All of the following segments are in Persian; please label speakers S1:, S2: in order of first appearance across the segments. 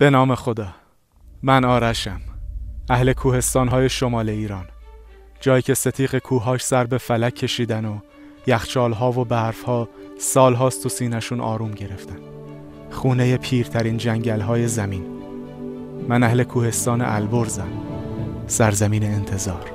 S1: به نام خدا. من آرشم، اهل کوهستان‌های شمال ایران، جایی که ستیغ کوه‌هاش سر به فلک کشیدن و یخچال‌ها و برف‌ها سال‌هاست تو سینه‌شون آروم گرفتن. خونه پیرترین جنگل‌های زمین. من اهل کوهستان البرزم، سرزمین انتظار.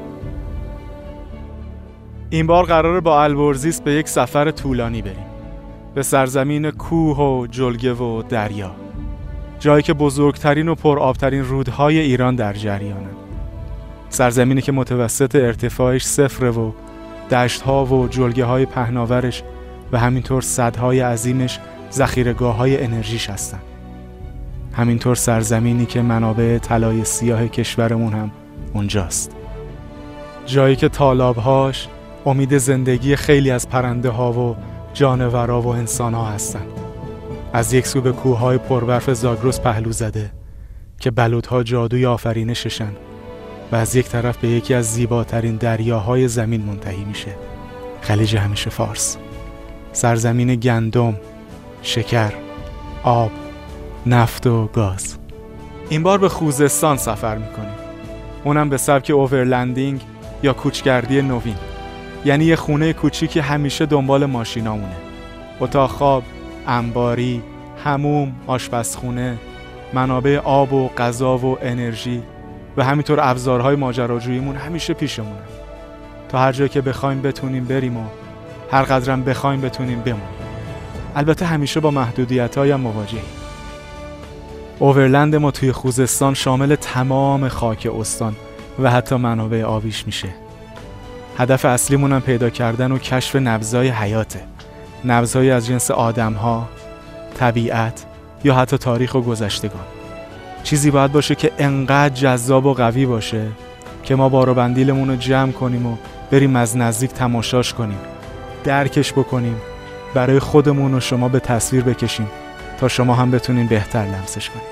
S1: این بار قراره با البرزیس به یک سفر طولانی بریم، به سرزمین کوه و جلگه و دریا، جایی که بزرگترین و پرآبترین رودهای ایران در جریانند. سرزمینی که متوسط ارتفاعش 0 و دشت‌ها و جلگه‌های پهناورش و همینطور سدهای عظیمش ذخیره‌گاه‌های انرژیش هستن. همینطور سرزمینی که منابع طلای سیاه کشورمون هم اونجاست. جایی که تالاب‌هاش امید زندگی خیلی از پرنده‌ها و جانورا و انسان‌ها هستن. از یک سو به کوه‌های پربرف زاگرس پهلو زده که بلوط‌ها جادوی آفرینششن و از یک طرف به یکی از زیباترین دریاهای زمین منتهی میشه، خلیج همیشه فارس. سرزمین گندم، شکر، آب، نفت و گاز. این بار به خوزستان سفر میکنیم، اونم به سبک اوورلندینگ یا کوچگردی نوین. یعنی یه خونه کوچیکی همیشه دنبال ماشینامونه، اتاق خواب، انباری، حموم، آشپزخونه، منابع آب و غذا و انرژی و همینطور ابزارهای ماجراجوییمون همیشه پیشمونه تا هر جایی که بخوایم بتونیم بریم و هر قدرم بخوایم بتونیم بمونیم. البته همیشه با محدودیت‌های هم مواجهیم. اوورلند ما توی خوزستان شامل تمام خاک استان و حتی منابع آبیش میشه. هدف اصلیمون هم پیدا کردن و کشف نبضای حیاته. نبضایی از جنس آدم‌ها، طبیعت یا حتی تاریخ و گذشتگان. چیزی باید باشه که انقدر جذاب و قوی باشه که ما بار و بندیلمون رو جمع کنیم و بریم از نزدیک تماشاش کنیم، درکش بکنیم، برای خودمون و شما به تصویر بکشیم تا شما هم بتونین بهتر لمسش کنیم.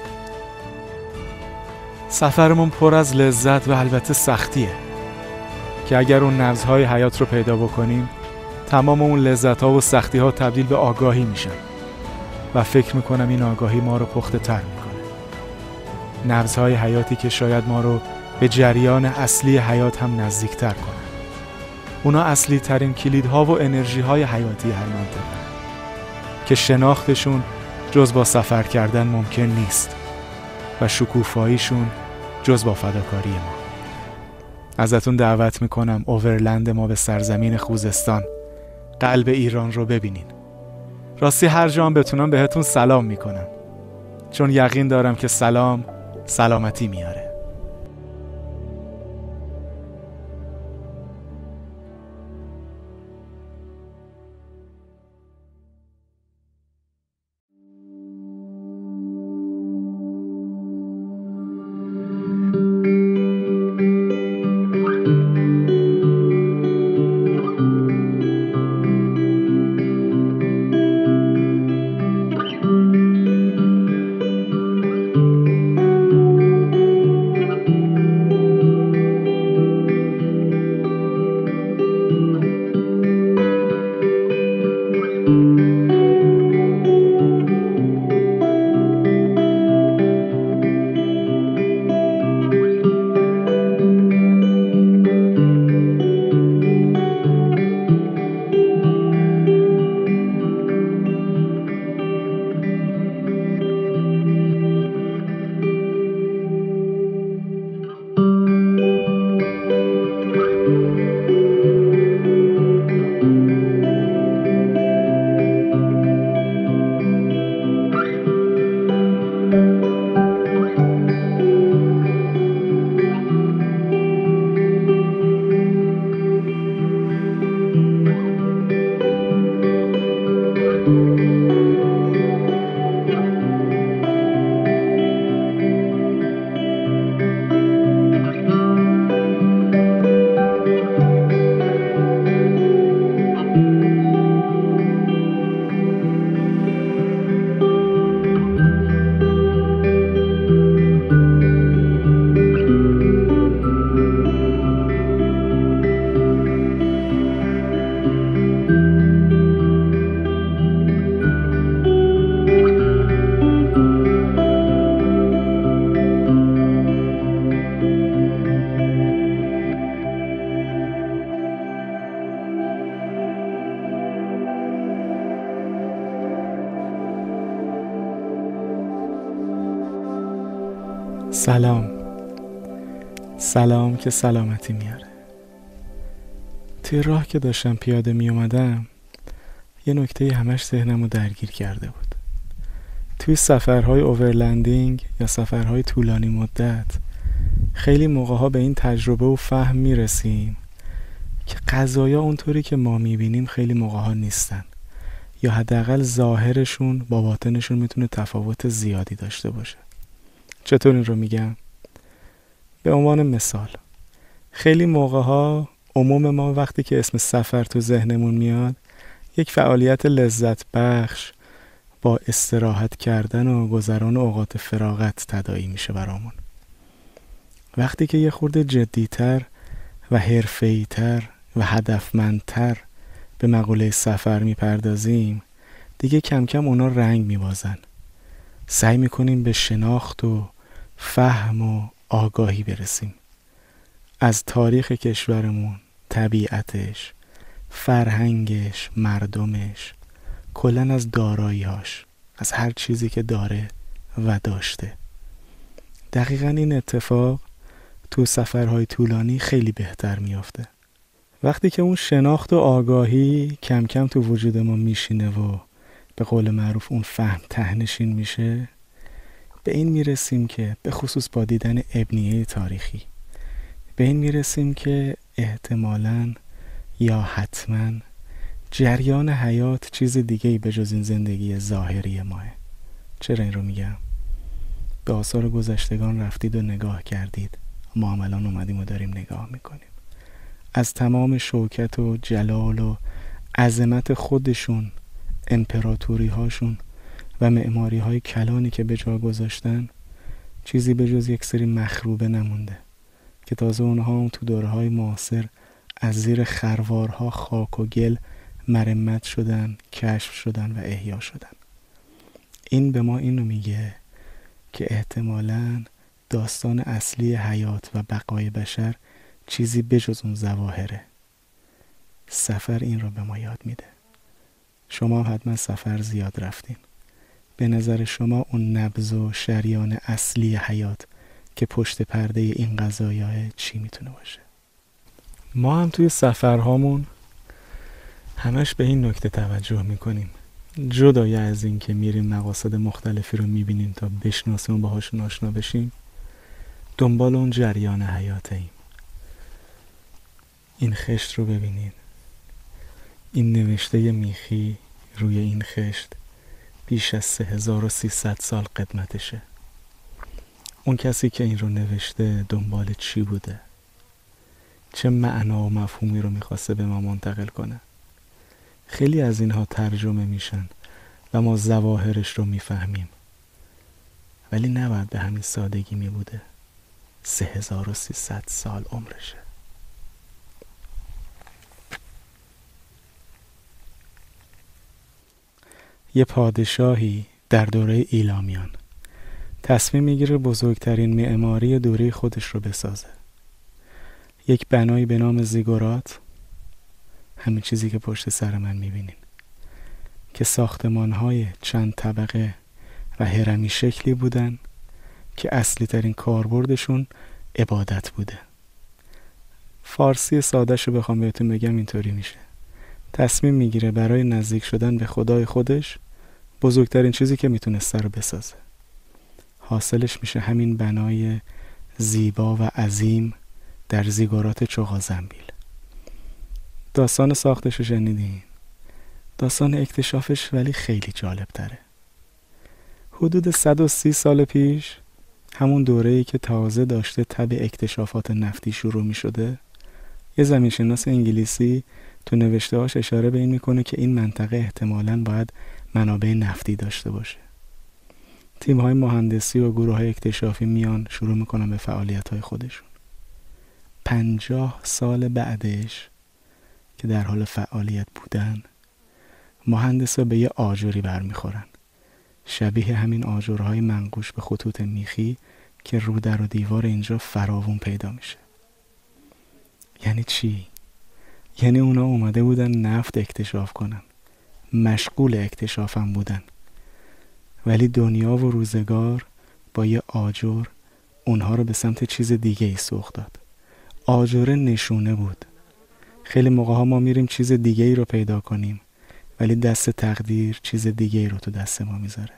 S1: سفرمون پر از لذت و البته سختیه که اگر اون نبض‌های حیات رو پیدا بکنیم، تمام اون لذت‌ها و سختی‌ها تبدیل به آگاهی میشن و فکر میکنم این آگاهی ما رو پخته تر میکنه. نبض‌های حیاتی که شاید ما رو به جریان اصلی حیات هم نزدیکتر کنه. اونا اصلی ترین کلیدها و انرژی‌های حیاتی هر منطقه که شناختشون جز با سفر کردن ممکن نیست و شکوفاییشون جز با فداکاری ما. ازتون دعوت میکنم اوورلند ما به سرزمین خوزستان، قلب ایران رو ببینین. راستی هر جا هم بتونم بهتون سلام میکنم، چون یقین دارم که سلام سلامتی میاره. سلام که سلامتی میاره. توی راه که داشتم پیاده می اومدم یه نکته همش ذهنمو درگیر کرده بود. توی سفرهای اوورلندینگ یا سفرهای طولانی مدت خیلی موقعها به این تجربه و فهم میرسیم که قضایا اونطوری که ما میبینیم خیلی موقعها نیستن، یا حداقل ظاهرشون با باطنشون میتونه تفاوت زیادی داشته باشه. چطور این رو میگم؟ به عنوان مثال، خیلی موقعها عموم ما وقتی که اسم سفر تو ذهنمون میاد یک فعالیت لذت بخش با استراحت کردن و گذران اوقات فراغت تداعی میشه برامون. وقتی که یه خورده جدیتر و حرفه‌ای‌تر و هدفمندتر به مقوله سفر میپردازیم دیگه کم کم اونا رنگ میبازن. سعی میکنیم به شناخت و فهم و آگاهی برسیم از تاریخ کشورمون، طبیعتش، فرهنگش، مردمش، کلاً از دارایی‌هاش، از هر چیزی که داره و داشته. دقیقاً این اتفاق تو سفرهای طولانی خیلی بهتر میافته. وقتی که اون شناخت و آگاهی کم کم تو وجود ما میشینه و به قول معروف اون فهم ته‌نشین میشه، به این میرسیم که به خصوص با دیدن ابنیه تاریخی به این میرسیم که احتمالاً یا حتماً جریان حیات چیز دیگه‌ای به جز این زندگی ظاهری ماه. چرا این رو میگم؟ به آثار گذشتگان رفتید و نگاه کردید، ما هم الان اومدیم و داریم نگاه میکنیم. از تمام شوکت و جلال و عظمت خودشون، امپراتوری هاشون و معماری های کلانی که به جا گذاشتن چیزی به جز یک سری مخروبه نمونده که تازه اونها هم تو دوره های معاصر از زیر خروارها خاک و گل مرمت شدن، کشف شدن و احیا شدن. این به ما اینو میگه که احتمالاً داستان اصلی حیات و بقای بشر چیزی بجز اون ظواهره. سفر این رو به ما یاد میده. شما حتما سفر زیاد رفتین. به نظر شما اون نبض و شریان اصلی حیات که پشت پرده این قضایاه چی میتونه باشه؟ ما هم توی سفرهامون همش به این نکته توجه میکنیم. جدای از این که میریم مقاصد مختلفی رو میبینیم تا بشناسیم و باهاشون آشنا بشیم، دنبال اون جریان حیاتیم. این خشت رو ببینین. این نوشته میخی روی این خشت بیش از 3300 سال قدمتشه. اون کسی که این رو نوشته دنبال چی بوده؟ چه معنا و مفهومی رو میخواسته به ما منتقل کنه؟ خیلی از اینها ترجمه میشن و ما ظواهرش رو میفهمیم، ولی نباید به همین سادگی میبوده. 3300 سال عمرشه. یه پادشاهی در دوره ایلامیان تصمیم میگیره بزرگترین معماری دوره خودش رو بسازه. یک بنایی به نام زیگورات، همین چیزی که پشت سر من میبینین، که ساختمان‌های چند طبقه و هرمی شکلی بودن که اصلی ترین کاربردشون عبادت بوده. فارسی ساده‌شو بخوام بهتون بگم اینطوری میشه: تصمیم میگیره برای نزدیک شدن به خدای خودش بزرگترین چیزی که میتونسته رو بسازه. حاصلش میشه همین بنای زیبا و عظیم در زیگورات چغازنبیل. داستان ساختش رو شنیدین؟ داستان اکتشافش ولی خیلی جالب تره. حدود 130 سال پیش، همون دوره‌ای که تازه داشته تب اکتشافات نفتی شروع می شده، یه زمینشناس انگلیسی تو نوشته‌هاش اشاره به این میکنه که این منطقه احتمالاً باید منابع نفتی داشته باشه. تیم‌های مهندسی و گروه‌های اکتشافی میان شروع میکنن به فعالیت‌های خودشون. 50 سال بعدش که در حال فعالیت بودن، مهندسا به یه آجری برمیخورن، شبیه همین آجرهای منقوش به خطوط میخی که رو در و دیوار اینجا فراوون پیدا میشه. یعنی چی؟ یعنی اونا اومده بودن نفت اکتشاف کنن، مشغول اکتشافم بودن، ولی دنیا و روزگار با یه آجر اونها رو به سمت چیز دیگه ای سوق داد. آجره نشونه بود. خیلی موقع ها ما میریم چیز دیگه ای رو پیدا کنیم، ولی دست تقدیر چیز دیگه ای رو تو دست ما میذاره.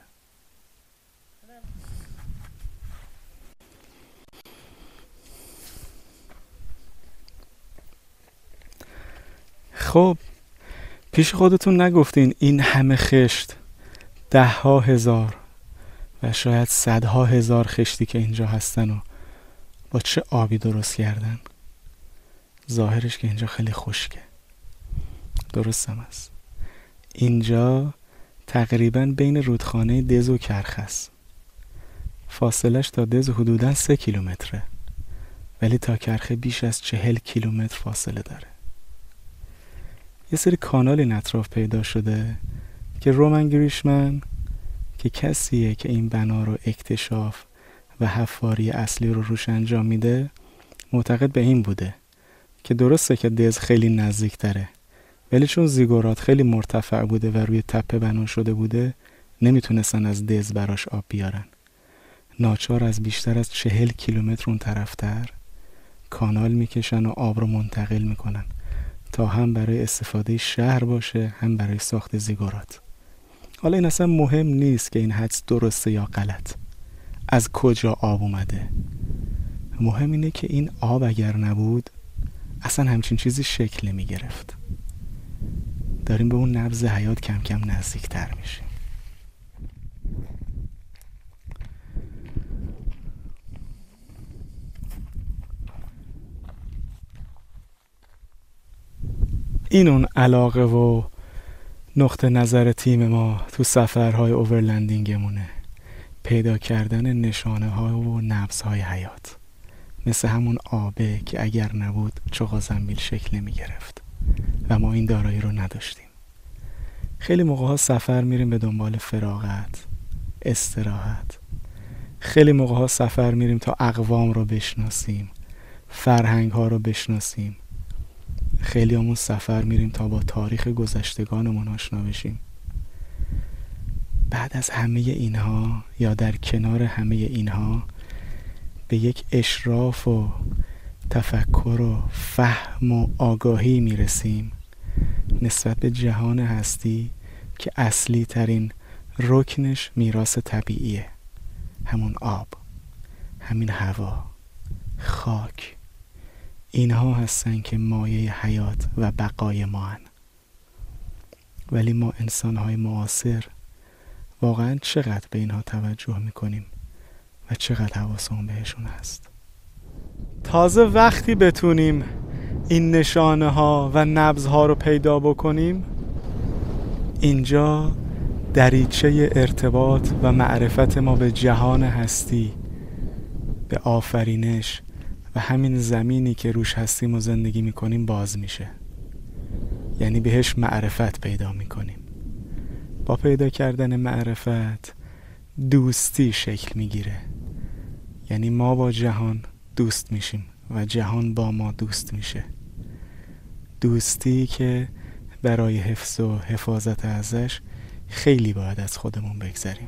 S1: خب پیش خودتون نگفتین این همه خشت، 10,000 و شاید 100,000 خشتی که اینجا هستن و با چه آبی درست کردن؟ ظاهرش که اینجا خیلی خشکه. درستم است. اینجا تقریبا بین رودخانه دز و کرخ است. فاصلش تا دز حدوداً 3 کیلومتره، ولی تا کرخه بیش از 40 کیلومتر فاصله داره. یه سری کانال این اطراف پیدا شده که رومن گریشمن که کسیه که این بنا رو اکتشاف و حفاری اصلی رو روش انجام میده، معتقد به این بوده که درسته که دز خیلی نزدیک تره، ولی چون زیگورات خیلی مرتفع بوده و روی تپه بنا شده بوده، نمیتونستن از دز براش آب بیارن. ناچار از بیشتر از 40 کیلومتر اون طرفتر کانال میکشن و آب رو منتقل میکنن تا هم برای استفاده شهر باشه، هم برای ساخت زیگورات. حالا این اصلا مهم نیست که این حدس درسته یا غلط، از کجا آب اومده. مهم اینه که این آب اگر نبود اصلا همچین چیزی شکل نمی گرفت. داریم به اون نبض حیات کم کم نزدیک تر میشیم. این اون علاقه و نقطه نظر تیم ما تو سفرهای اوورلندینگمونه، پیدا کردن نشانه ها و نبض های حیات، مثل همون آبه که اگر نبود چغا زنبیل شکل نمی گرفت و ما این دارایی رو نداشتیم. خیلی موقع ها سفر میریم به دنبال فراغت، استراحت. خیلی موقع ها سفر میریم تا اقوام رو بشناسیم، فرهنگ ها رو بشناسیم. خیلی همون سفر میریم تا با تاریخ گذشتگانمون آشنا بشیم. بعد از همه اینها یا در کنار همه اینها به یک اشراف و تفکر و فهم و آگاهی میرسیم نسبت به جهان هستی که اصلی ترین رکنش میراث طبیعیه. همون آب، همین هوا، خاک، اینها هستن که مایه حیات و بقای ما هن. ولی ما انسان‌های معاصر واقعا چقدر به اینها توجه میکنیم و چقدر حواسمون بهشون هست؟ تازه وقتی بتونیم این نشانه ها و نبض ها رو پیدا بکنیم، اینجا دریچه ارتباط و معرفت ما به جهان هستی، به آفرینش و همین زمینی که روش هستیم و زندگی میکنیم باز میشه. یعنی بهش معرفت پیدا میکنیم. با پیدا کردن معرفت دوستی شکل میگیره. یعنی ما با جهان دوست میشیم و جهان با ما دوست میشه. دوستی که برای حفظ و حفاظت ازش خیلی باید از خودمون بگذریم.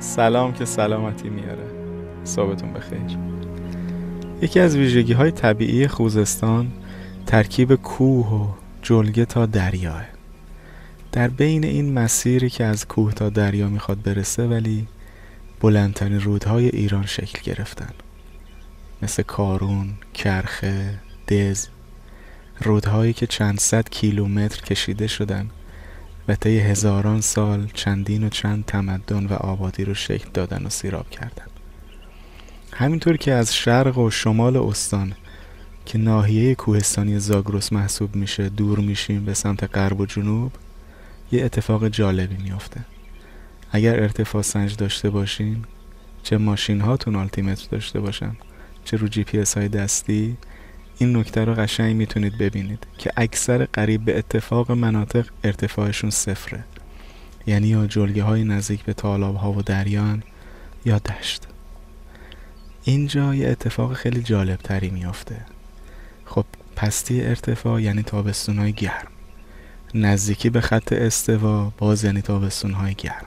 S1: سلام که سلامتی میاره. صحبتون بخیر. یکی از ویژگی های طبیعی خوزستان ترکیب کوه و جلگه تا دریاه. در بین این مسیری که از کوه تا دریا میخواد برسه ولی بلندترین رودهای ایران شکل گرفتن، مثل کارون، کرخه، دز، رودهایی که چند صد کیلومتر کشیده شدن و طی هزاران سال چندین و چند تمدن و آبادی رو شکل دادن و سیراب کردن. همینطور که از شرق و شمال استان که ناحیه کوهستانی زاگرس محسوب میشه دور میشیم به سمت غرب و جنوب، یه اتفاق جالبی میفته. اگر ارتفاع سنج داشته باشین، چه ماشین هاتون آلتیمتر داشته باشن چه رو جی پی اس های دستی، این نکته رو قشنگ میتونید ببینید که اکثر قریب به اتفاق مناطق ارتفاعشون صفره، یعنی یا جلگه های نزدیک به تالاب ها و دریان یا دشت. اینجا یه اتفاق خیلی جالب تری میافته. خب پستی ارتفاع یعنی تابستون های گرم، نزدیکی به خط استوا باز یعنی تابستون های گرم.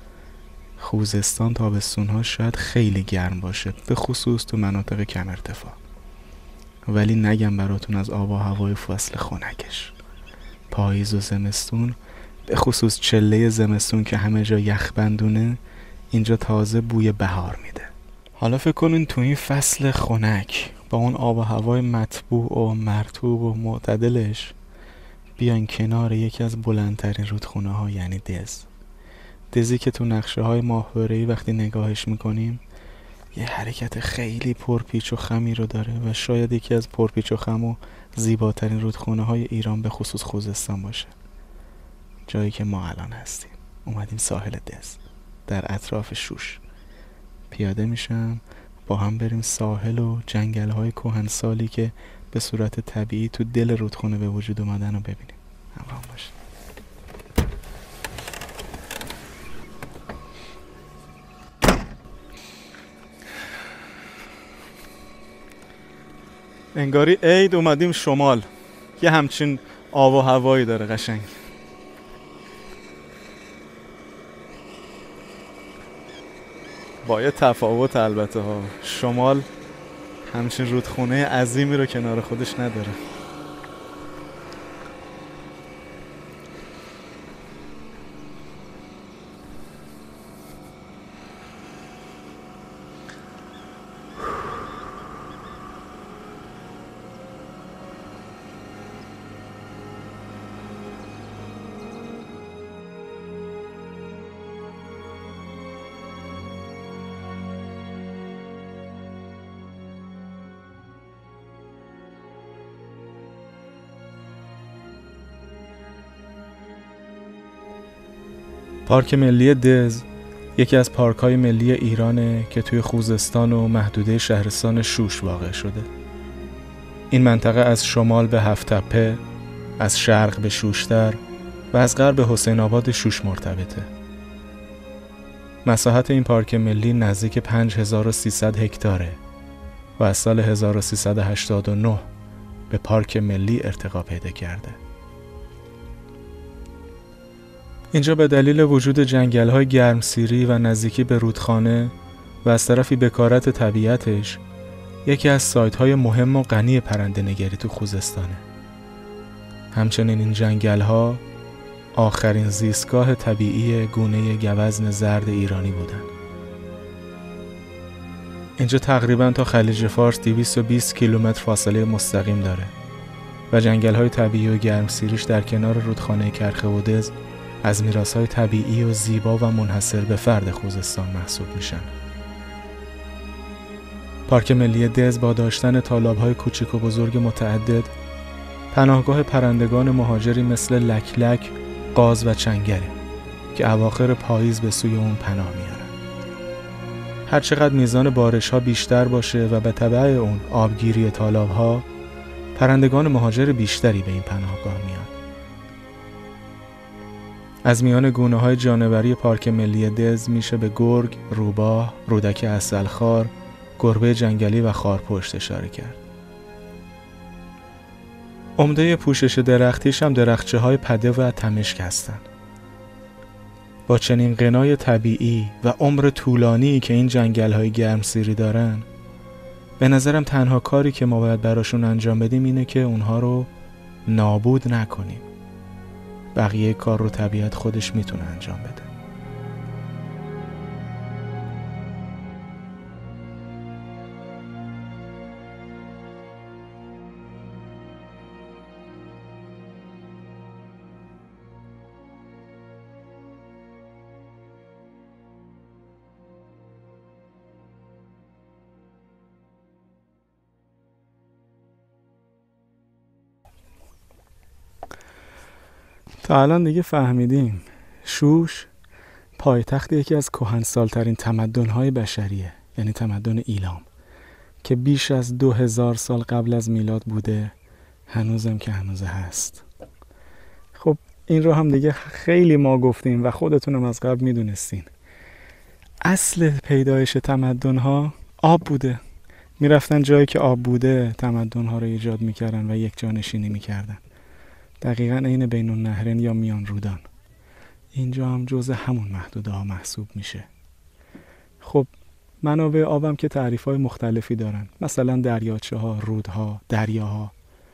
S1: خوزستان تابستون ها شاید خیلی گرم باشه، به خصوص تو مناطق کم ارتفاع، ولی نگم براتون از آب و هوای فصل خنکش. پاییز و زمستون، به خصوص چله زمستون که همه جا یخبندونه، اینجا تازه بوی بهار میده. حالا فکر کنین تو این فصل خنک با اون آب و هوای مطبوع و مرطوب و معتدلش بیان کنار یکی از بلندترین رودخونه ها، یعنی دزی که تو نقشه های ماهواره‌ای وقتی نگاهش میکنیم یه حرکت خیلی پرپیچ و خمی رو داره و شاید یکی از پرپیچ و خم و زیباترین رودخونه های ایران به خصوص خوزستان باشه. جایی که ما الان هستیم، اومدیم ساحل دز در اطراف شوش. پیاده میشم با هم بریم ساحل و جنگل های کهنسالی که به صورت طبیعی تو دل رودخونه به وجود اومدن رو ببینیم. همراه باشید. انگاری عید اومدیم شمال. یه همچین آب و هوایی داره قشنگ. با یه تفاوت البته ها، شمال همچین رودخونه عظیمی رو کنار خودش نداره. پارک ملی دز یکی از پارک‌های ملی ایرانه که توی خوزستان و محدوده شهرستان شوش واقع شده. این منطقه از شمال به هفت‌تپه، از شرق به شوشتر و از غرب به حسین آباد شوش مرتبطه. مساحت این پارک ملی نزدیک 5300 هکتاره و از سال 1389 به پارک ملی ارتقا پیدا کرده. اینجا به دلیل وجود جنگل‌های گرمسیری و نزدیکی به رودخانه و از طرفی بکارت طبیعتش یکی از سایت‌های مهم و غنی پرنده‌نگری تو خوزستانه. همچنین این جنگل‌ها آخرین زیستگاه طبیعی گونه گوزن زرد ایرانی بودن. اینجا تقریباً تا خلیج فارس 220 کیلومتر فاصله مستقیم داره و جنگل‌های طبیعی و گرمسیریش در کنار رودخانه کرخه و دز از میراث‌های طبیعی و زیبا و منحصر به فرد خوزستان محسوب میشن. پارک ملی دز با داشتن تالاب‌های کوچک و بزرگ متعدد، پناهگاه پرندگان مهاجری مثل لکلک، قاز و چنگره که اواخر پاییز به سوی اون پناه میارن. هر چقدر میزان بارش‌ها بیشتر باشه و به تبع اون آبگیری تالاب‌ها، پرندگان مهاجر بیشتری به این پناهگاه میان. از میان گونه‌های جانوری پارک ملی دز میشه به گرگ، روباه، رودک عسلخوار، گربه جنگلی و خارپشت اشاره کرد. عمده پوشش درختیش هم درختچه‌های پده و تمشک هستن. با چنین غنای طبیعی و عمر طولانی که این جنگل‌های گرمسیری دارن، به نظرم تنها کاری که ما باید براشون انجام بدیم اینه که اونها رو نابود نکنیم. بقیه کار رو طبیعت خودش میتونه انجام بده. تا الان دیگه فهمیدیم شوش پایتخت یکی از کهنسال‌ترین تمدن‌های بشریه، یعنی تمدن ایلام که بیش از 2000 سال قبل از میلاد بوده، هنوزم که هنوز هست. خب این رو هم دیگه خیلی ما گفتیم و خودتونم از قبل میدونستین. اصل پیدایش تمدن‌ها آب بوده. میرفتن جایی که آب بوده تمدن‌ها رو ایجاد میکردن و یک جانشینی میکردن. دقیقاً عین بین النهرین یا میان رودان. اینجا هم جزء همون محدوده ها محسوب میشه. خب منابع آبم که تعریف‌های مختلفی دارن، مثلا دریاچه ها، رودها، دریاها.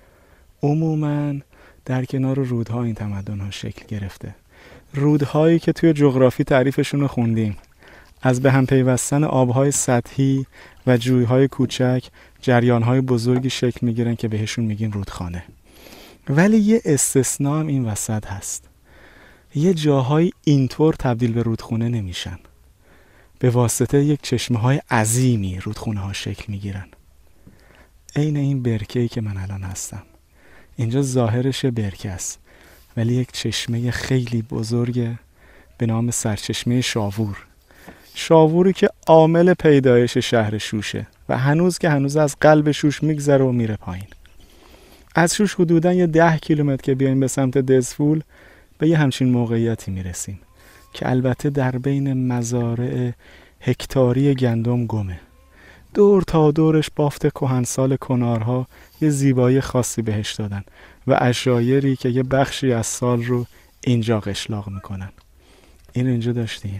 S1: عموماً در کنار رودها این تمدن ها شکل گرفته. رودهایی که توی جغرافی تعریفشون رو خوندیم، از به هم پیوستن آبهای سطحی و جویهای کوچک جریانهای بزرگی شکل میگیرن که بهشون میگیم رودخانه. ولی یه استثناء هم این وسط هست. یه جاهای اینطور تبدیل به رودخونه نمیشن. به واسطه یک چشمه‌های عظیمی رودخونه ها شکل میگیرن. عین این برکه‌ای که من الان هستم. اینجا ظاهرش برکه است، ولی یک چشمه خیلی بزرگه به نام سرچشمه شاوور. شاووری که عامل پیدایش شهر شوشه و هنوز از قلب شوش میگذره و میره پایین. از شوش حدوداً یه 10 کیلومتر که بیایم به سمت دزفول به یه همچین موقعیتی میرسیم که البته در بین مزارع هکتاری گندم گمه. دور تا دورش بافت کهنسال کنارها یه زیبایی خاصی بهش دادن و عشایری که یه بخشی از سال رو اینجا قشلاق میکنن. این اینجا داشتین.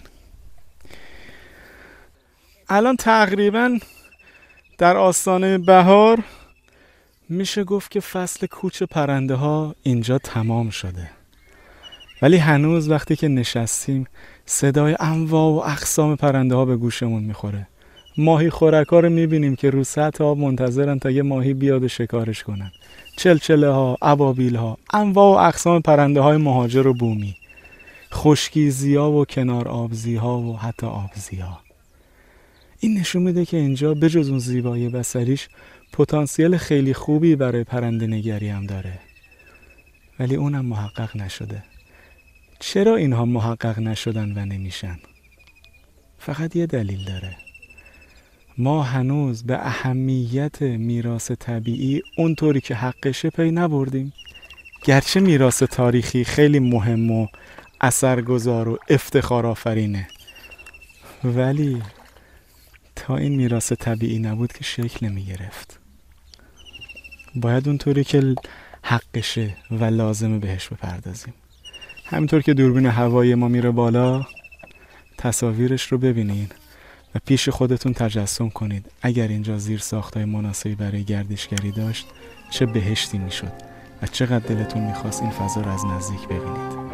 S1: الان تقریباً در آستانه بهار میشه گفت که فصل کوچ پرنده ها اینجا تمام شده. ولی هنوز وقتی که نشستیم صدای انواع و اقسام پرنده ها به گوشمون میخوره. ماهی خورکا رو میبینیم که رو سطح آب منتظرن تا یه ماهی بیاد و شکارش کنن. چلچله ها، ابابیل ها، انواع و اقسام پرنده های مهاجر و بومی، خشکیزی ها و کنار آبزی ها و حتی آبزی ها. این نشون میده که اینجا بجز اون زیبایی بصریش پتانسیل خیلی خوبی برای پرنده نگری هم داره. ولی اونم محقق نشده. چرا اینها محقق نشدن و نمیشن؟ فقط یه دلیل داره. ما هنوز به اهمیت میراث طبیعی اونطوری که حقشه پی نبردیم. گرچه میراث تاریخی خیلی مهم و اثرگذار و افتخار آفرینه، ولی تا این میراث طبیعی نبود که شکل نمی گرفت. باید اونطوری که حقشه و لازمه بهش بپردازیم. همینطور که دوربین هوایی ما میره بالا، تصاویرش رو ببینین و پیش خودتون تجسم کنید اگر اینجا زیر ساختای مناسبی برای گردشگری داشت چه بهشتی میشد و چقدر دلتون میخواست این فضا رو از نزدیک ببینید.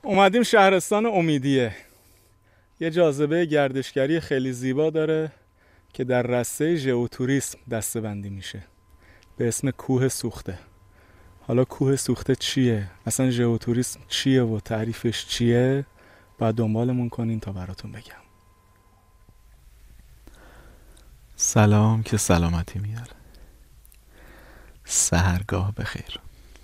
S1: اومدیم شهرستان امیدیه. یه جاذبه گردشگری خیلی زیبا داره که در رسته ژئوتوریسم دسته‌بندی میشه به اسم کوه سوخته. حالا کوه سوخته چیه؟ اصلا ژئوتوریسم چیه و تعریفش چیه؟ باید دنبالمون کنین تا براتون بگم. سلام که سلامتی میاره. سحرگاه بخیر.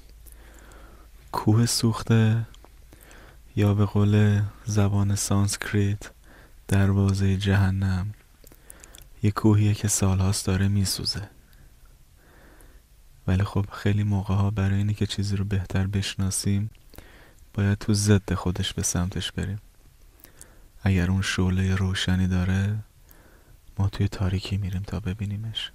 S1: کوه سوخته یا به قول زبان سانسکریت دروازه جهنم یه کوهیه که سالهاست داره میسوزه. ولی خب خیلی موقع ها برای اینی که چیزی رو بهتر بشناسیم باید تو ضد خودش به سمتش بریم. اگر اون شعله روشنی داره ما توی تاریکی میریم تا ببینیمش.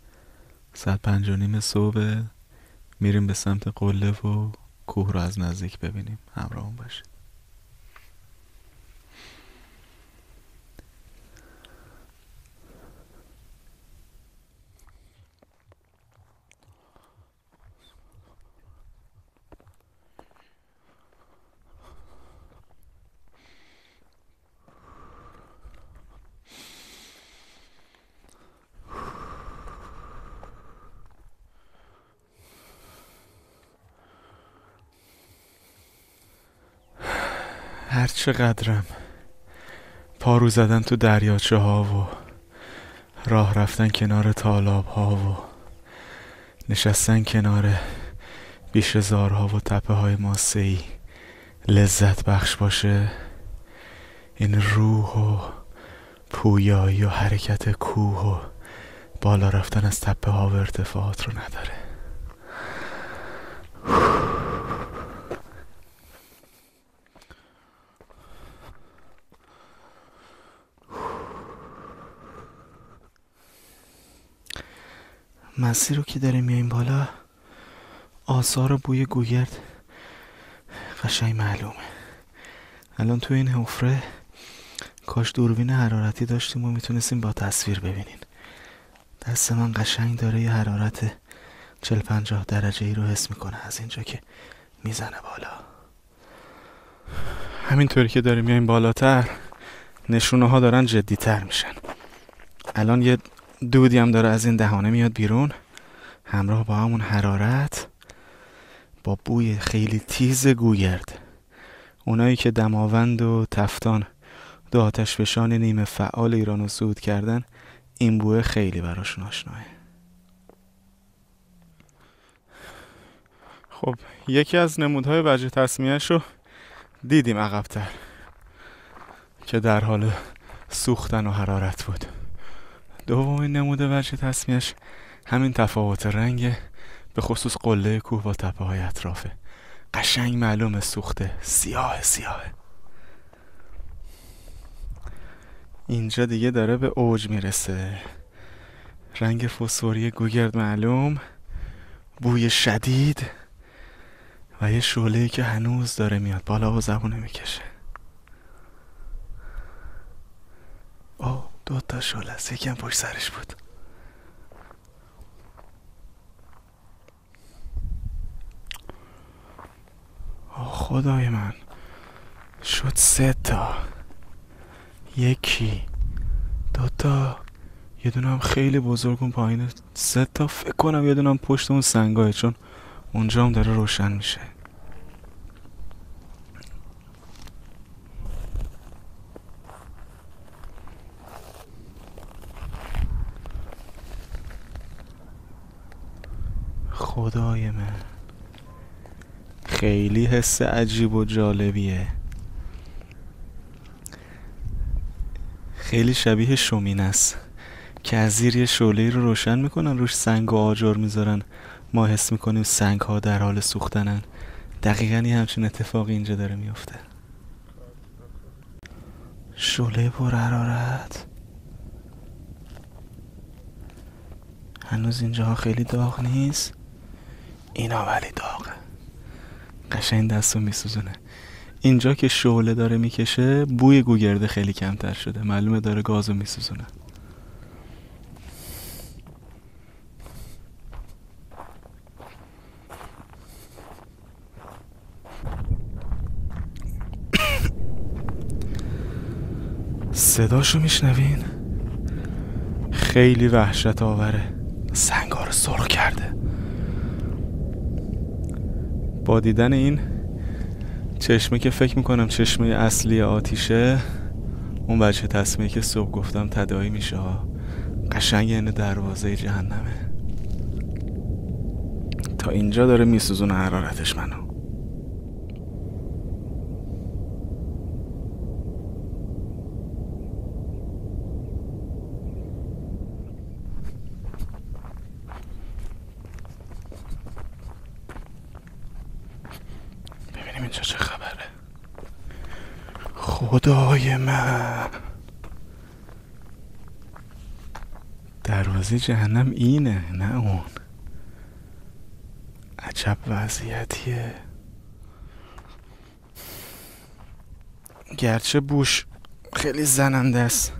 S1: 5:30 صبح میریم به سمت قله و کوه رو از نزدیک ببینیم. همراهمون باشید. هر چقدرم پارو زدن تو دریاچه ها و راه رفتن کنار تالاب ها و نشستن کنار بیشه‌زارها و تپه های ماسه‌ای لذت بخش باشه، این روح و پویایی و حرکت کوه و بالا رفتن از تپه ها و ارتفاعات رو نداره. مسیر رو که داریم میاییم بالا آثار و بوی گوگرد قشنگ معلومه. الان تو این حفره کاش دوربین حرارتی داشتیم و میتونستیم با تصویر ببینین. دست من قشنگ داره یه حرارت 40-50 درجه ای رو حس میکنه از اینجا که میزنه بالا. همینطوری که داریم میاییم بالاتر نشونه ها دارن جدی تر میشن. الان یه دودی هم داره از این دهانه میاد بیرون، همراه با همون حرارت با بوی خیلی تیز گوگرد. اونایی که دماوند و تفتان دو آتشفشان نیمه فعال ایران رو صعود کردن این بوی خیلی براشون آشناه. خب یکی از نمودهای وجه تسمیه‌اش رو دیدیم عقب‌تر که در حال سوختن و حرارت بود. دومین نمود وجه تسمیه‌اش همین تفاوت رنگ، به خصوص قله کوه با تپه های اطرافه. قشنگ معلومه سوخته، سیاه. اینجا دیگه داره به اوج میرسه. رنگ فسفوری گوگرد معلوم، بوی شدید و یه شعله‌ای که هنوز داره میاد بالا و زبونه میکشه. اوه 2 شعله است، یکی هم پشت سرش بود. خدای من شد 3 تا، 1 2 تا، یه دونه هم خیلی بزرگ اون پایینه. 3 تا فکر کنم، یه دونه هم پشت اون سنگاه چون اونجا هم داره روشن میشه. خدای من خیلی حس عجیب و جالبیه. خیلی شبیه شومینه است که از زیر یه شعله‌ای رو روشن میکنن، روش سنگ و آجر میذارن، ما حس میکنیم سنگ ها در حال سوختنن. دقیقاً یه همچین اتفاقی اینجا داره میفته. شعله پر حرارت هنوز اینجاها خیلی داغ نیست، اینا ولی داغه، قشنگ دستو میسوزونه. اینجا که شعله داره میکشه بوی گوگرده خیلی کمتر شده، معلومه داره گازو میسوزونه. صداشو میشنوین؟ خیلی وحشت آوره. سنگا رو سرخ کرده. با دیدن این چشمه که فکر میکنم چشمه اصلی آتیشه، اون بچه تصمیه که صبح گفتم تداعی میشه ها. قشنگ یعنی دروازه جهنمه. تا اینجا داره میسوزونه حرارتش منو. ببینیم اینجا چه خبره. خدای من، دروازه جهنم اینه نه اون. عجب وضعیتیه. گرچه بوش خیلی زننده است،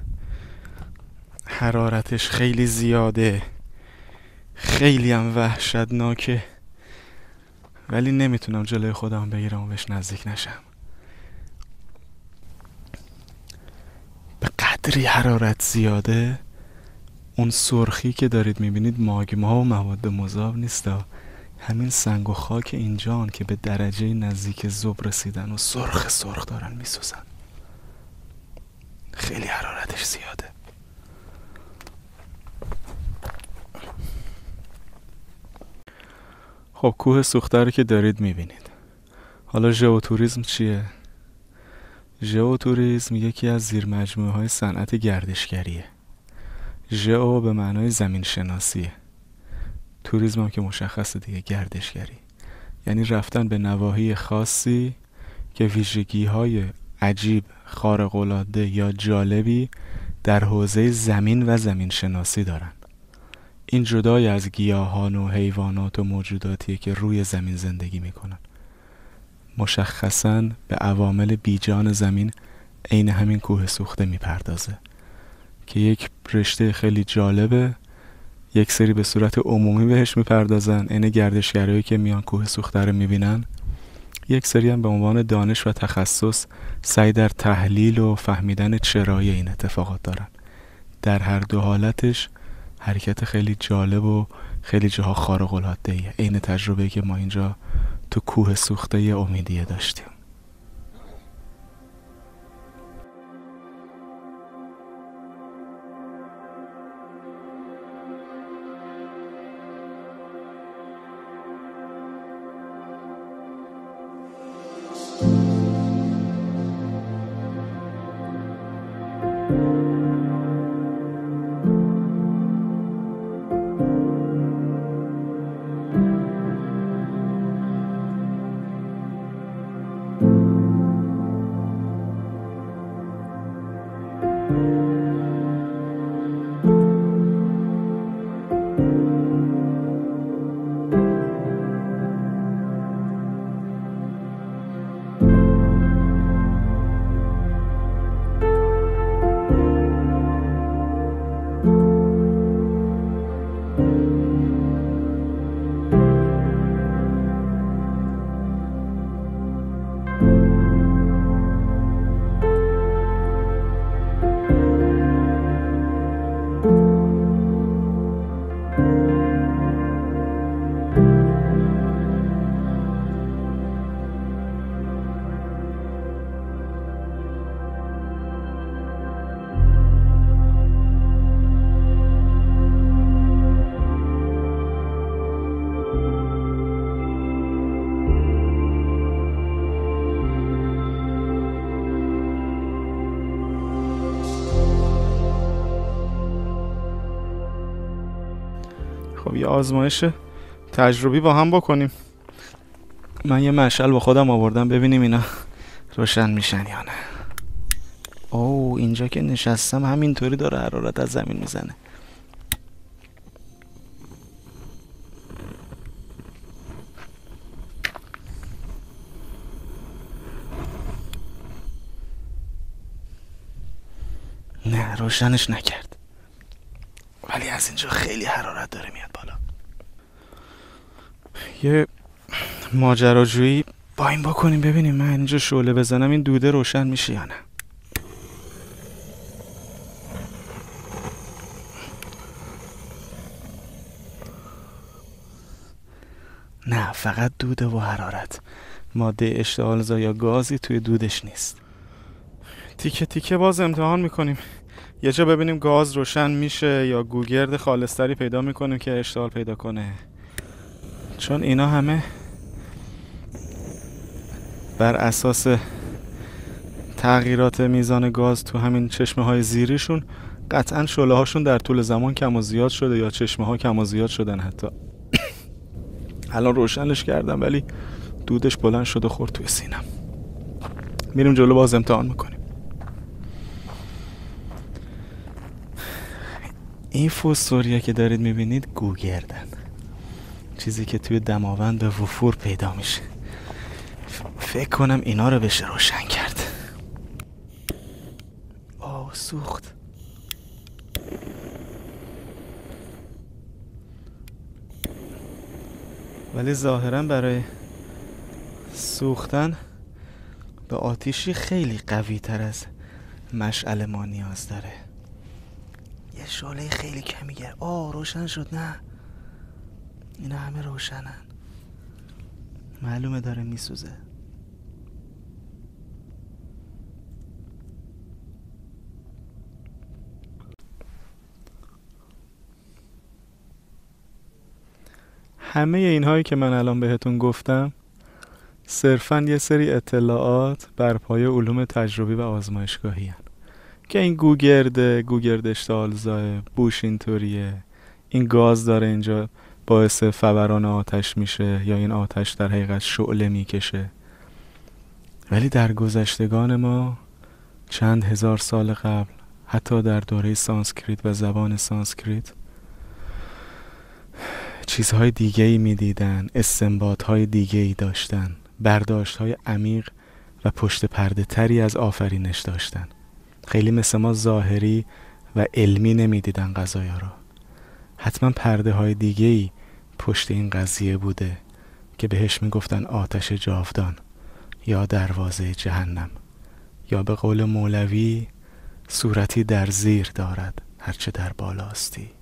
S1: حرارتش خیلی زیاده، خیلی هم وحشتناکه، ولی نمیتونم جلوی خودم بگیرم و بهش نزدیک نشم. به قدری حرارت زیاده، اون سرخی که دارید میبینید ماگما و مواد مذاب نیستا، همین سنگ و خاک اینجان که به درجه نزدیک ذوب رسیدن و سرخ دارن میسوزن. خیلی حرارتش زیاده. خب کوه سوخته رو که دارید میبینید. حالا ژئوتوریسم چیه؟ ژئوتوریسم یکی از زیر مجموعه های صنعت گردشگریه. ژئو به معنای زمین شناسیه، توریسم هم که مشخصه دیگه، گردشگری یعنی رفتن به نواحی خاصی که ویژگی های عجیب، خارق العاده یا جالبی در حوزه زمین و زمین شناسی دارن. این جدای از گیاهان و حیوانات و موجوداتیه که روی زمین زندگی میکنن. مشخصاً به عوامل بیجان زمین عین همین کوه سوخته میپردازه که یک رشته خیلی جالبه. یک سری به صورت عمومی بهش میپردازن، عین گردشگرایی که میان کوه سوخته رو میبینن. یک سری هم به عنوان دانش و تخصص سعی در تحلیل و فهمیدن چرایی این اتفاقات دارن. در هر دو حالتش حرکت خیلی جالب و خیلی جاها خارق العاده‌ایه، عین تجربه‌ای که ما اینجا تو کوه سوخته امیدیه داشتیم. خب یه آزمایش تجربی با هم بکنیم. من یه مشعل با خودم آوردم، ببینیم اینا روشن میشن یا نه. اوه اینجا که نشستم همینطوری داره حرارت از زمین میزنه. نه روشنش نکرد، ولی از اینجا خیلی حرارت داره میاد بالا. یه ماجراجویی با این بکنیم، ببینیم من اینجا شعله بزنم این دوده روشن میشه یا نه. نه، فقط دوده و حرارت. ماده اشتعالزا یا گازی توی دودش نیست. تیکه تیکه باز امتحان میکنیم. یه جا ببینیم گاز روشن میشه یا گوگرد خالصتری پیدا میکنیم که اشتعال پیدا کنه. چون اینا همه بر اساس تغییرات میزان گاز تو همین چشمه های زیریشون قطعا شعله هاشون در طول زمان کم و زیاد شده یا چشمه ها کم و زیاد شدن. حتی الان روشنش کردم ولی دودش بلند شد و خورد توی سینم. میریم جلو باز امتحان میکنیم. این فسفوریه که دارید میبینید گوگردن، چیزی که توی دماوند به وفور پیدا میشه. فکر کنم اینا رو بشه روشن کرد. سوخت. ولی ظاهرا برای سوختن به آتیشی خیلی قوی تر از مشعل ما نیاز داره. یه شعله خیلی کمی روشن شد. نه، اینا همه روشنن، معلومه داره میسوزه. همه اینهایی که من الان بهتون گفتم صرفاً یه سری اطلاعات بر پایه علوم تجربی و آزمایشگاهی هن. که این گوگرد اشتعالزا، بوش اینطوریه، این گاز داره اینجا باعث فوران آتش میشه یا این آتش در حقیقت شعله میکشه. ولی در گذشتگان ما چند هزار سال قبل، حتی در دوره سانسکریت و زبان سانسکریت، چیزهای دیگه‌ای می‌دیدن، استنباط‌های دیگه‌ای داشتن، برداشت‌های عمیق و پشت پرده تری از آفرینش داشتن. خیلی مثل ما ظاهری و علمی نمی‌دیدن قضایا را. حتما پرده‌های دیگه‌ای پشت این قضیه بوده که بهش می‌گفتن آتش جاودان یا دروازه جهنم، یا به قول مولوی صورتی در زیر دارد هرچه در بالاستی.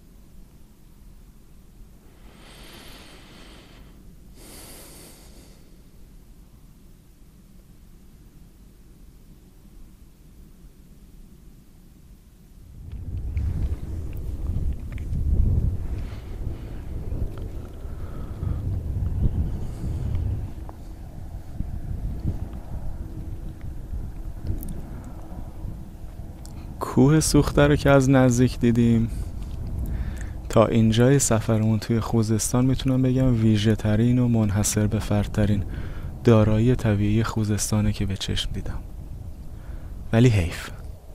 S1: کوه سوخته رو که از نزدیک دیدیم، تا اینجای سفرمون توی خوزستان میتونم بگم ویژه ترین و منحصر به فردترین دارایی طبیعی خوزستانه که به چشم دیدم. ولی حیف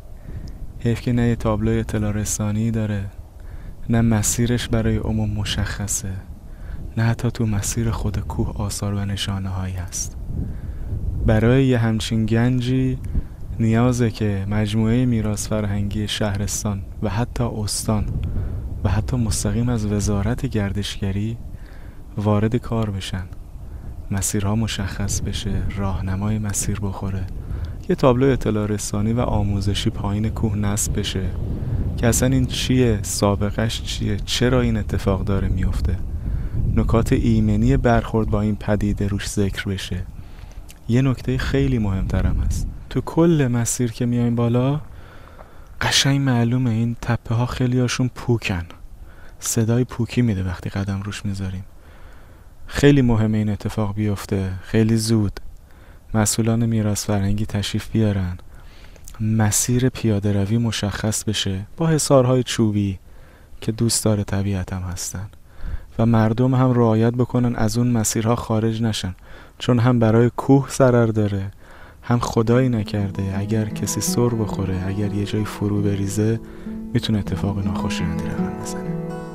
S1: که نه یه تابلوی اطلاع رسانی داره، نه مسیرش برای عموم مشخصه، نه حتی تو مسیر خود کوه آثار و نشانه هایی هست. برای یه همچین گنجی نیازه که مجموعه میراث فرهنگی شهرستان و حتی استان و حتی مستقیم از وزارت گردشگری وارد کار بشن، مسیرها مشخص بشه، راهنمای مسیر بخوره، یه تابلو اطلاع رسانی و آموزشی پایین کوه نصب بشه که اصلا این چیه، سابقش چیه، چرا این اتفاق داره میفته، نکات ایمنی برخورد با این پدیده روش ذکر بشه. یه نکته خیلی مهمترم هست، تو کل مسیر که میایم بالا قشنگ معلومه این تپه ها خیلی هاشون پوکن، صدای پوکی میده وقتی قدم روش میذاریم. خیلی مهمه این اتفاق بیفته، خیلی زود مسئولان میراث فرهنگی تشریف بیارن، مسیر پیاده روی مشخص بشه با حصارهای چوبی که دوست داره طبیعت هم هستن و مردم هم رعایت بکنن از اون مسیرها خارج نشن، چون هم برای کوه ضرر داره، هم خدایی نکرده اگر کسی سر بخوره، اگر یه جای فرو بریزه میتونه اتفاق ناخوشایندی رقم بزنه.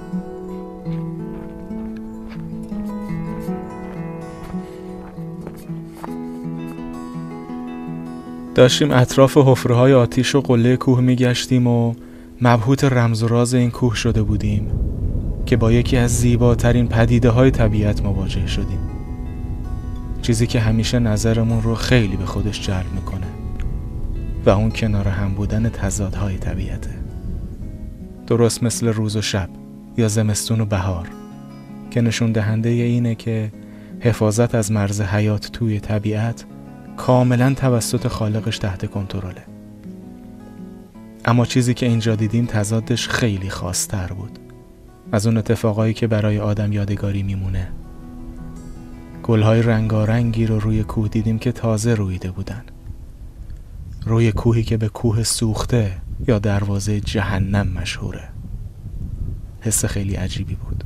S1: داشتیم اطراف حفره‌های آتیش و قله کوه میگشتیم و مبهوت رمز و راز این کوه شده بودیم که با یکی از زیباترین پدیده‌های طبیعت مواجه شدیم. چیزی که همیشه نظرمون رو خیلی به خودش جلب میکنه و اون کنار هم بودن تضادهای طبیعته. درست مثل روز و شب یا زمستون و بهار که نشون دهنده اینه که حفاظت از مرز حیات توی طبیعت کاملا توسط خالقش تحت کنترله. اما چیزی که اینجا دیدیم تضادش خیلی خاص‌تر بود از اون اتفاقایی که برای آدم یادگاری میمونه. گل‌های رنگارنگی رو روی کوه دیدیم که تازه رویده بودن، روی کوهی که به کوه سوخته یا دروازه جهنم مشهوره. حس خیلی عجیبی بود.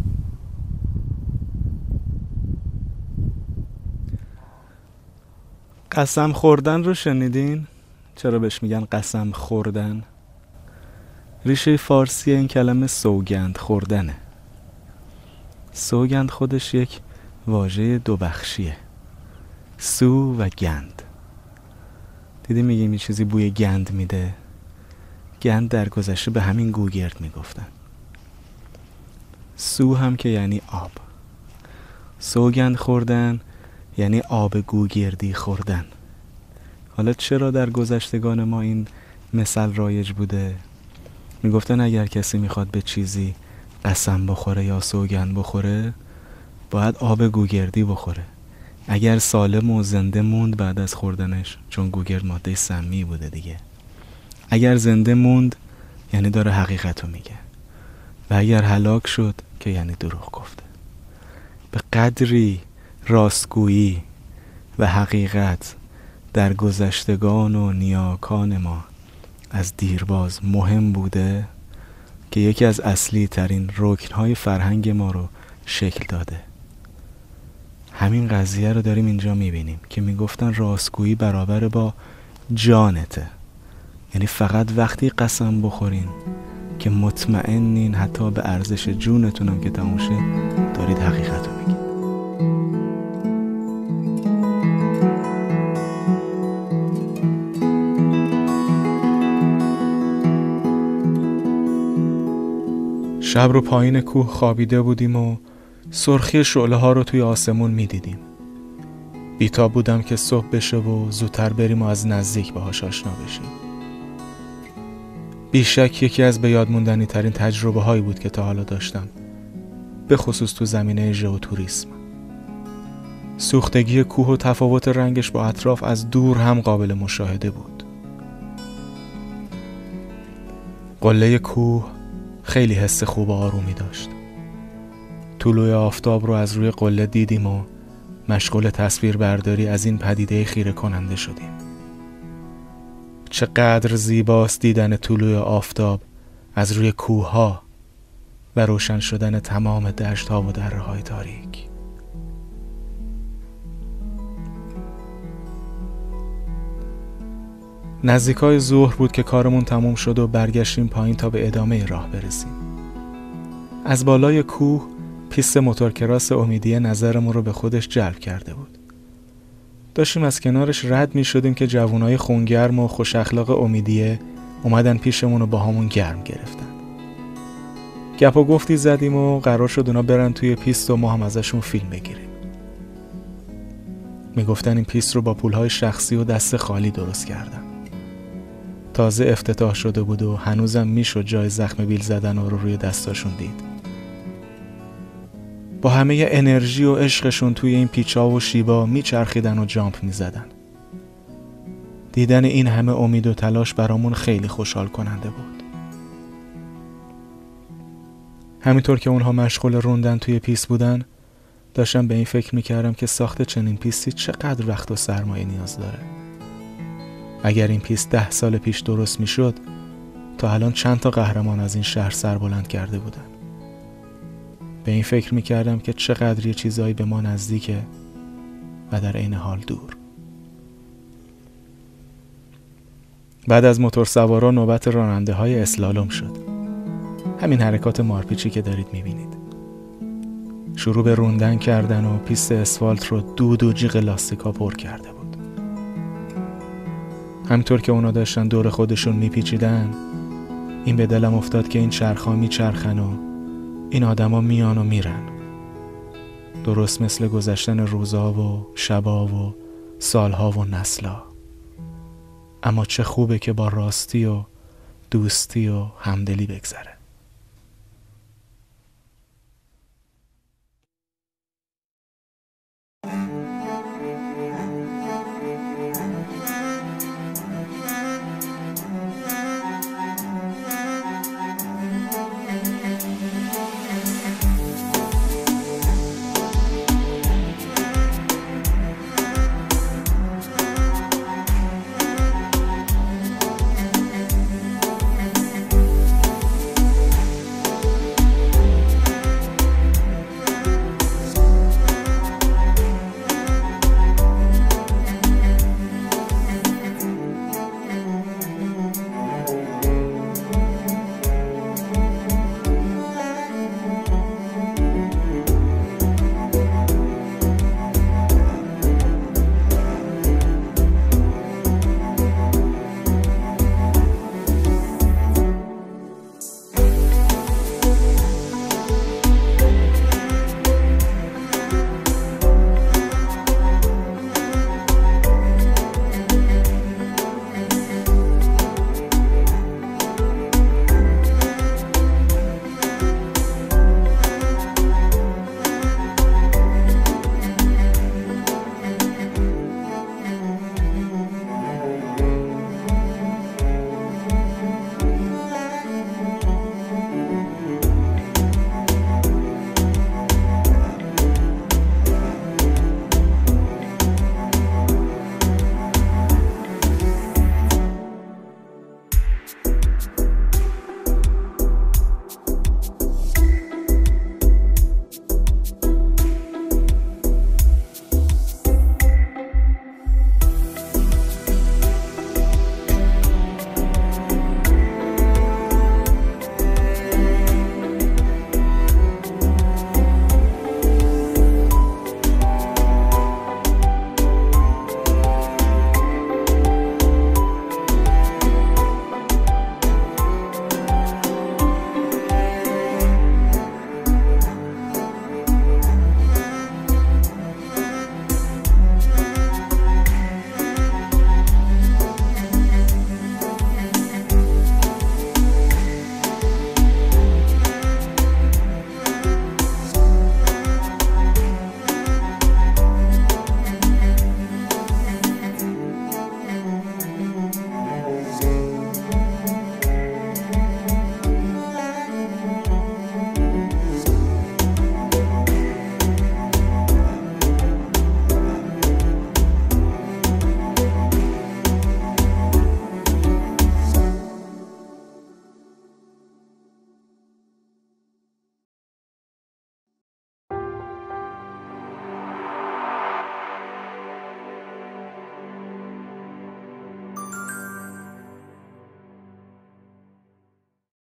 S1: قسم خوردن رو شنیدین؟ چرا بهش میگن قسم خوردن؟ ریشه فارسی این کلمه سوگند خوردنه. سوگند خودش یک واژه دو بخشیه، سو و گند. دیدی میگیم یه چیزی بوی گند میده؟ گند در گذشته به همین گوگرد میگفتن. سو هم که یعنی آب. سوگند خوردن یعنی آب گوگردی خوردن. حالا چرا در گذشتگان ما این مثل رایج بوده؟ میگفتن اگر کسی میخواد به چیزی قسم بخوره یا سوگند بخوره باید آب گوگردی بخوره. اگر سالم و زنده موند بعد از خوردنش، چون گوگرد ماده سمی بوده دیگه، اگر زنده موند یعنی داره حقیقتو میگه، و اگر هلاک شد که یعنی دروغ گفته. به قدری راستگویی و حقیقت در گذشتگان و نیاکان ما از دیرباز مهم بوده که یکی از اصلی ترین رکنهای فرهنگ ما رو شکل داده. همین قضیه رو داریم اینجا میبینیم که میگفتن راستگویی برابر با جانته، یعنی فقط وقتی قسم بخورین که مطمئنین حتی به ارزش جونتونم که تموم شه دارید حقیقت رو میگید. شب رو پایین کوه خوابیده بودیم و سرخی شعله ها رو توی آسمون میدیدیم. بیتاب بودم که صبح بشه و زودتر بریم و از نزدیک باهاش آشنا بشیم. بیشک یکی از به یاد موندنی ترین تجربه هایی بود که تا حالا داشتم، به خصوص تو زمینه ژئوتوریسم. سوختگی کوه و تفاوت رنگش با اطراف از دور هم قابل مشاهده بود. قله کوه خیلی حس خوب و آرومی داشت. طلوع آفتاب رو از روی قله دیدیم و مشغول تصویر برداری از این پدیده خیره کننده شدیم. چقدر زیباست دیدن طلوع آفتاب از روی کوه‌ها و روشن شدن تمام دشت‌ها و دره‌های تاریک. نزدیکای ظهر بود که کارمون تموم شد و برگشتیم پایین تا به ادامه راه برسیم. از بالای کوه پیست موتورکراس امیدیه نظرمون رو به خودش جلب کرده بود. داشتیم از کنارش رد می شدیم که جوانای خونگرم و خوش اخلاق امیدیه اومدن پیشمون و با همون گرم گرفتن. گپ و گفتی زدیم و قرار شد اونا برن توی پیست و ما هم ازشون فیلم بگیریم. میگفتن این پیست رو با پولهای شخصی و دست خالی درست کردن. تازه افتتاح شده بود و هنوزم میشد جای زخم بیل زدن رو روی دستاشون دید. با همه انرژی و عشقشون توی این پیچا و شیبا میچرخیدن و جامپ میزدن. دیدن این همه امید و تلاش برامون خیلی خوشحال کننده بود. همینطور که اونها مشغول روندن توی پیست بودن، داشتم به این فکر میکردم که ساخت چنین پیستی چقدر وقت و سرمایه نیاز داره. اگر این پیست 10 سال پیش درست میشد، تا الان چند تا قهرمان از این شهر سربلند کرده بودن. به این فکر میکردم که چقدر یه چیزایی به ما نزدیکه و در عین حال دور. بعد از موتور سوارا نوبت راننده های اسلالوم شد. همین حرکات مارپیچی که دارید میبینید. شروع به روندن کردن و پیست اسفالت رو دود و جیغ لاستیکا پر کرده بود. همینطور که اونا داشتن دور خودشون میپیچیدن، این به دلم افتاد که این چرخا میچرخن و این آدما میان و میرن، درست مثل گذشتن روزها و شبا و سالها و نسلا. اما چه خوبه که با راستی و دوستی و همدلی بگذره.